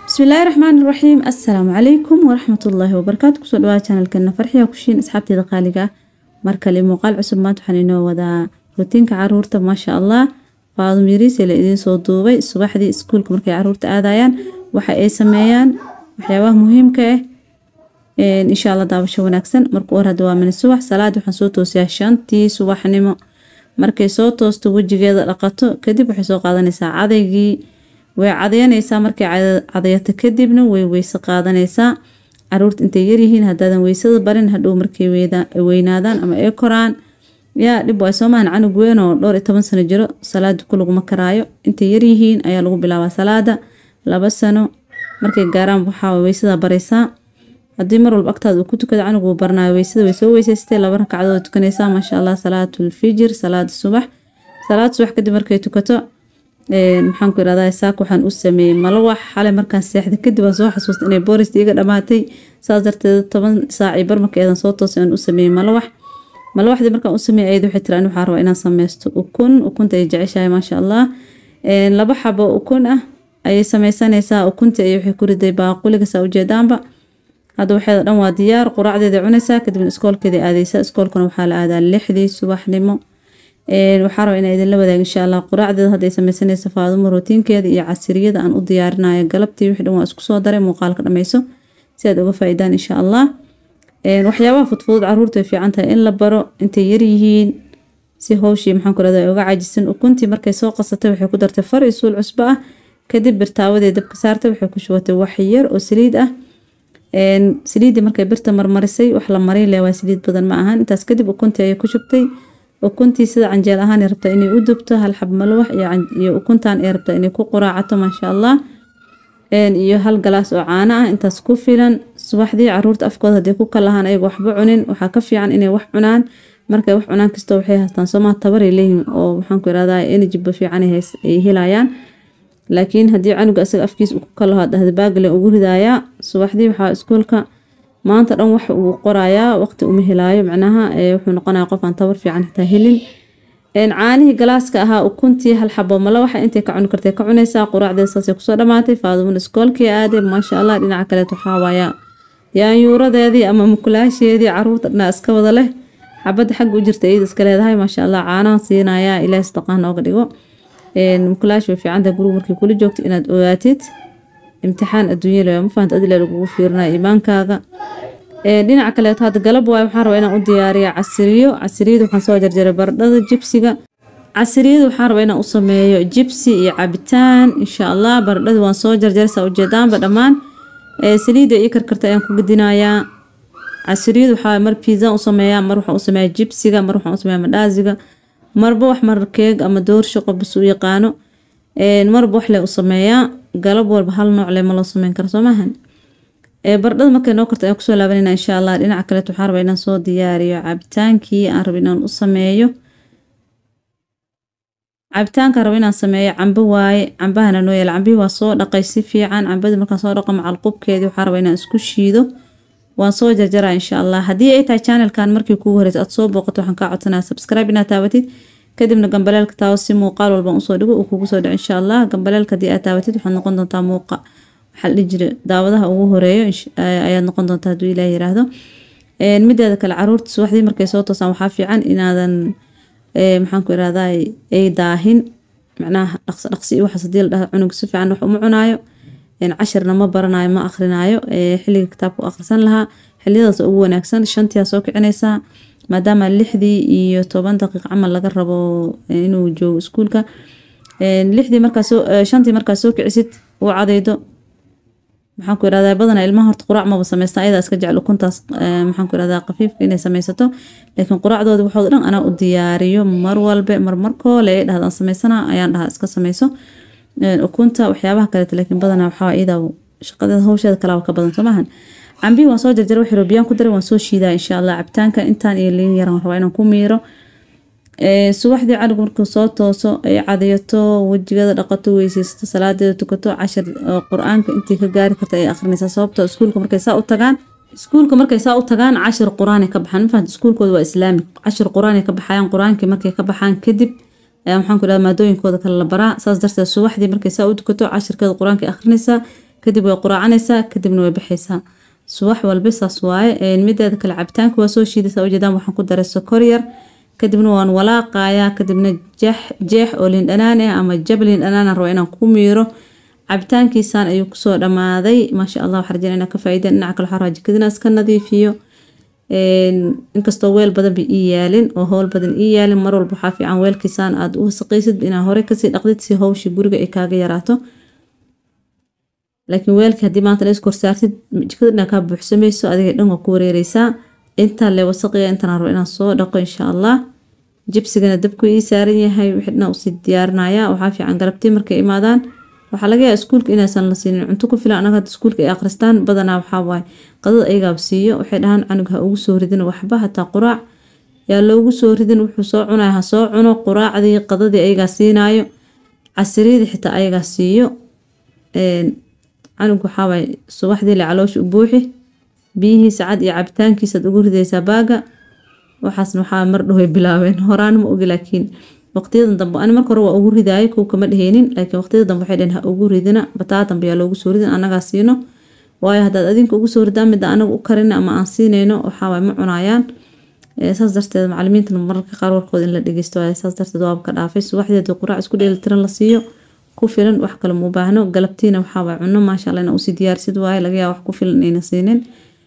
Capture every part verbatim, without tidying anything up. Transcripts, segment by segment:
بسم الله الرحمن الرحيم. السلام عليكم ورحمة الله وبركاته. كسو دواad channelkeena farxiya kushiin asxaabteeda qaaliga markale muuqaal cusub maanta waxaan inoo wadaa rutiinka caruurta maasha Allah. Faadum yariis ila idin soo duubay subaxdii iskuulka markay caruurta aadayaan waxa ay sameeyaan waxyaabaha muhiimka ah ee insha Allah daawasho wanaagsan. Markuu hore waa min subax salaad waxaan soo toosiyaa shantii subaxnimo markay soo toosto wajigeeda dhaqato kadib waxay soo qaadanaysaa cadaygii way cadeynaysaa markay cadeeyto kadibna way weyse qaadanaysaa. caruurta intay yar yihiin hadaadan weysada barin hadhow markay weynaadaan ama ay koraan yaa dib way soo maahan canug weyn oo dhowr iyo toban sano jiro salaad ku laguma karaayo. intay yar yihiin ayaa lagu bilaabaa salaada laba sano markay gaaraan waxaa weysada baraysaa. hadii mar walba agtaada ku tukado canug uu barnaayo weysada way soo weysaystay laba ragcadood tukanaysaa maasha Allah. salaatul fajr salaad subax salaad subax kadib markay tukato ee maxaan ku iraahdaa saak waxaan u sameeyay malawax xalay markaan seexda kadib aan soo xasuustay inay boorista iga dhamaatay saas darteed toban saac bar markay aan soo toosay aan u sameeyay malawax malawaxdii markaan u sameeyay ayadu waxay tiraan waxaan rabaa inaan sameysto ukun ukunta ay jeceshahay maasha Allah. ee laba xabo ukun ah ay sameysanaysaa ukunta ay waxay ku riday baaquliga saa u jeedaanba hada waxay dhan waa diyaar quraacdeeda cunaysaa kadib iskoolkeeda aadaysaa. iskoolkuna waxaa la aadaa lixdii subaxnimo ee waxaan rabaa inaan idin la wadaago insha Allah quraacdeeda haday sameysanayso Faadumo rutiinkeeda iyo casiriyada aan u diyaarinayo galabtii wixii dhan waa isku soo daray muuqaalka dhameyso si aad uga faa'iidaan insha Allah. ee waxyaabaha fudfudud caruurta way fiican tahay in la baro intay yar yihiin si hawshii maxaan ku raadayay uga cajisan. ukuntii markay soo qasatay waxay ku dartay far iyo suul cusbo ah kadib birtaawadeeda dabka saartay waxay ku shubatay wax yar oo saliid ah. een saliidii markay birta marmarisay wax la marin leeyahay saliid badan ma ahan. intaas kadib ukuntii ay ku shubtay ukuntii sida canjeel ahaan ay rabtaa inay u dubto hal xab malawax iyo ukuntaan ay rabtaa inay ku quraacato maasha Allah. een iyo hal galaas oo caano ah intaas ku filan. subaxdii caruurta afkooda hadii ku kalahan ayaga waxba cunin waxa ka fiican inay wax cunaan markay wax cunaan kasto waxay haystaan Soomaa tabar ay leeyihiin oo waxaan ku iraahdaa energy ba fiican ay helayaan. laakiin hadii canuga asaga afkiis uu ku kalaho hadda baagle ugu ridaaya subaxdii waxa iskoolka maanta dhan wax uu qorayaa waqti uma helaayo macnaha ee wuxuu noqonayaa qof aan tabar fiican xitaa helin. een caanihi galaaska ahaa ukuntii hal xabo malawax intay ka cuni kartay ka cunaysaa quraacdeeda saas ay ku soo dhamaatay. Faadumo iskoolkii aaday maasha Allah. dhinaca kale waxa waaya yaan yuuradeedii ama mukulaasheedii caruurta dhan iska wada leh xabad xag u jirta iyada iska leedahay maasha Allah. caanaha siinaya ilaahay istaqaan ooga dhigo. een mukulaash way fiican tahay guriga markay kula joogto inaad ogaatid imtixaan adduunyada ma fahanto adila lagu fiirinayo iimaankaaga. ee dhinaca kale hada galab waay waxaan rabaa inaan u diyaariyo casiriyo. casiriyada waxaan soo jarjaray baradhada jibsiga. casiriyada waxaan rabaa inaan u sameeyo jibsi iyo cabitaan insha Allah. baradhada waan soo jarjaray saa u jeedaanba dhammaan ee saliida iyo karkarta ayaan ku gudinayaa. casiriyada waxaa mar pizza u sameeyaa mar waxaan u sameeyaa jibsiga mar waxaan u sameeyaa mandaaziga marba wax mar keeg ama doorsho qof u yaqaano. ee marba wax le u sameeyaa galab walba hal nooc le ma loo sameyn karo Soomahan. ee baradhada markay noo karto ayaan ku soo laabanayna insha Allah. dhinaca kale waxaan rabaa inaan soo diyaariyo cabitaankii aan rabay inaan u sameeyo. cabitaanka rabay inaan sameeyo cambo waaye cambahana noo yeel cambihi waa soo dhaqay si fiican cambada markaan soo dhaqo macal qubkeedii waxaan rabaa inaan isku shiido waan soo jarjaraa insha Allah. hadii ay tahay channelkan markii kugu horeyso aad soo booqato waxaan ka codsanayaa subscribe inaad taabatid kadibna gambaleelka taawo si muuqaal walba u soo dhigo uu kugu soo dhaco insha Allah. gambaleelka hadii aad taabatid waxaad noqon doontaa muuqa waxa la jira daawadaha ugu horeeyo ayaad noqon doontaa haduu Ilaahay yiraahdo. een mideeda kale caruurta subaxdii markay soo toosaan waxa fiican inaadan ee maxaan ku iraahdaa ay daahin macnaha dhaqso dhaqsi waxa sidii la dhaho cunug si fiican wax uma cunaayo een casharna ma baranayo ma akhrinayo ee xilliga kitaabku akhrisan lahaa xilliyadaas ugu wanaagsan shantii soo kicinaysaa maadaama lixdii iyo toban daqiiqo camal laga rabo inuu joogo iskuulka. een lixdii markaas soo shantii markaas soo kicisid oo cadaydo maxaan ku iraahdaa badana ilmaha horta quraac ma sameystaa ayada iska jecel ukuntaas maxaan ku iraahdaa qafiifka inay sameysato laakiin quraacdooda waxa dhan ana u diyaariyo mar walba mar markoo la dhahdaan sameysana ayaan dhahaa iska sameyso een ukunta waxyaabaha kale laakiin badana waxa iyada shaqada hawsheeda kala ka badan Soomahan. cambi waan soo jarjaray wax roobiyaan ku daray waan soo shiidaa insha Allah. cabitaanka intaan iyo liin yar waan rabaa inaan ku miiro. ee subaxdii canugu markuu soo tooso ay cadayato wajigeeda dhaqato weysaysto salaadeeda tukato cashar quraanka intii ka gaari karta ay akhrinaysaa sababtoo iskuulka markay saa u tagaan iskuulka markay saa u tagaan cashar quraan ka baxaan ma fahanto iskuulkooda waa islaami cashar quraan ka baxayaan quraanka markay ka baxaan kadib ayaan waxaan ku dhahaa maadooyinkooda kala la baraa saas darteed subaxdii markay saa u tukato casharkeeda quraanka akhrinaysaa kadib way quraacanaysaa kadibna way baxaysaa subax walba saas waaye mideeda kale cabitaanka waa soo shiidaysaa ujeedaan waxaan ku daray sokor yar kadibna waan walaaqayaa kadibna jeex jeex oo liin dhanaan ah ama jab liin dhanaan rabo inaan ku miiro cabitaankiisaan ayuu kusoo dhamaaday maasha allah waxaan rajaynayaa inaan ka faa'iideen dhinaca kale waxaan rabaa jikadina iska nadiifiyo inkastoo weel badan ba ii yaalin oo howl badan ii yaalin mar walba waxaa fiican weelkiisaan aad u wasaqaysid inaa hore kasii dhaqdid si hawshii guriga ay kaaga yaraato laakiin weelka haddii maanta la iskor saartid jikada dhanaa kaa buuxsamayso adiga dhan waa ku wareereysaa intaa le wasaqaya intaan rabo inaan soo dhaqo insha allah jibsigana dabku ii saaran yahay wixii dhan usii diyaarinayaa waxaa fiican galabtii markay imaadaan waxaa laga yaabaa iskuulka inaysan la siinin cunto ku filan anaga iskuulka ay akhristaan badanaa waxaa waaye qadada ayagaa siiyo waxay dhahaan canug ha ugu soo ridin waxba hataa quraac yaa loogu soo ridin wuxuu soo cunaya ha soo cuno quraacdii qadadii ayagaa siinaayo casiriyadii xitaa ayagaa siiyo canug waxaa waaye subaxdii le caloosha u buuxi biyihiisa cad iyo cabitaankiisaad ugu ridaysaa baaga waxaasna waxaa mar dhow ay bilaabeen horaan ma ogi laakiin waqtiyadan dambe ani marka hore waa ugu ridaayay kuwa kama dheheenin laakiin waqtiyada dambe waxay dhaheen ha ugu ridina bataa dambe yaa loogu soo ridin annagaa siino waayo haddaad adinka ugu soo ridaan midda anaga u karin ama aan siinayno waxaa waaye ma cunayaan saas darteed macallimiintana mararka qaar warkooda in la dhegeysto waaye saas darteed waaba ka dhaafay subaxdeeda quraac isku dheelitiran la siiyo ku filan wax kale ma u baahno galabtiina waxaa waaye cunno maasha allah ina usii diyaarsid waaye laga yaaba wax ku filan ayna siinin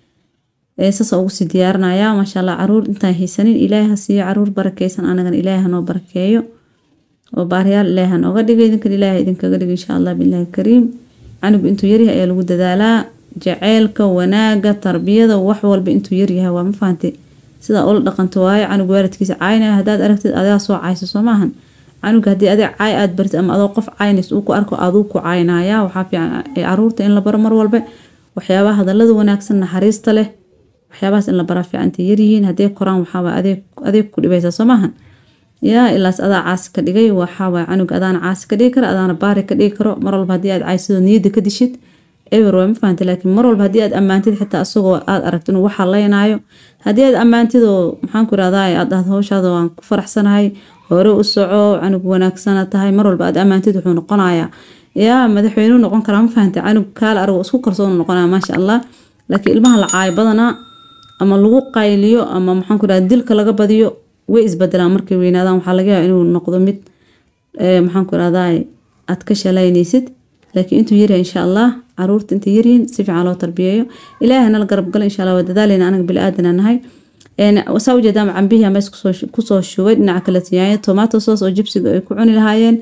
saas ugu sii diyaarinayaa maasha allah caruur intaan haysanin ilaahay ha siiyo caruur barakeysan anagana ilaahay hanoo barakeeyo oo baariyaal ilaahay hanooga dhigo idinkan ilaahay idinkaga dhigo insha allah billahi kariim canug intuu yaryahay ayaa lagu dadaalaa jaceylka wanaaga tarbiyada wax walba intuu yaryahay waa ma fahantay sidaa ula dhaqanto waaye canug waalidkiisa caynaya haddaad aragtid adaa soo cayso soo maahan canug haddii adig caay aad bartid ama adoo qof caynays uu ku arko aduu ku caynaya waxaa fiican caruurta in la baro mar walba waxyaabaha hadallada wanaagsan naxariista leh waxyaabahaas in la baraa fiicantay yaryihiin haddee koraan waxaawaa adeeg adeeg ku dhibaysaa soo maahan yaa ilaas adaa caasi ka dhigay waxaawaa canug adaana caasi ka dhigi kara adaana baari ka dhigi karo mar walba haddii aad caysidoo niyadda ka dishid eber waa ma fahantay laakiin mar walba haddii aad ammaantid xitaa isagoo aad aragto inuu waxaa laynaayo haddii aad ammaantid oo maxaan ku irahdaa aad dhahdo hawshaada waan ku faraxsanahay hore u soco canug wanaagsana tahay mar walba aad ammaantid wuxuu noqonayaa yaa madaxweynuu noqon karaa ma fahantay canug kaala arag isku kalsoonu noqonaya maasha allah laakiin ilmaha la caayo badanaa ama lagu qayliyo ama maxaan ku irahdaa dilka laga badiyo way isbedelaan markay weynaadaan waxaa laga yaabaa inuu noqdo mid maxaan ku irahdaa aad ka shalaynaysid laakiin intuu yaryahay insha allah caruurta intay yaryihiin si fiican loo tarbiyeeyo ilaahay nala garab gala insha allah waa dadaalayna anaga bili-aadan nahay wasaa ujeedaa cambihii ama kusoo shubay dhinaca kale siyaaya tomato sauce oo jibsiga ay ku cuni lahaayeen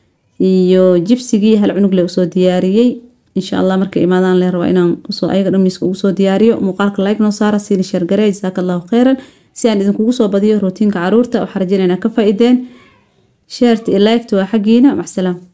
iyo jibsigii hal cunug le usoo diyaariyey insha allah markay imaadaan lee rabaa inaan soo ayaga dhan miiska ugu soo diyaariyo muuqaalka like noo saara siina share garee jazaaka allahu khayran si aan idinkugu soo badiyo rootiinka caruurta waxaa rajaynaa inaa ka faa'iideen shared iyo liked waa xaggiina macsalaam